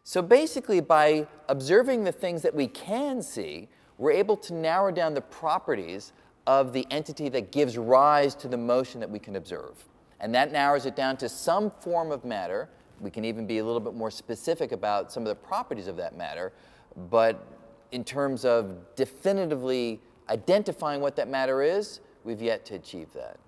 So basically, by observing the things that we can see, we're able to narrow down the properties of the entity that gives rise to the motion that we can observe. And that narrows it down to some form of matter. We can even be a little bit more specific about some of the properties of that matter. But in terms of definitively identifying what that matter is, we've yet to achieve that.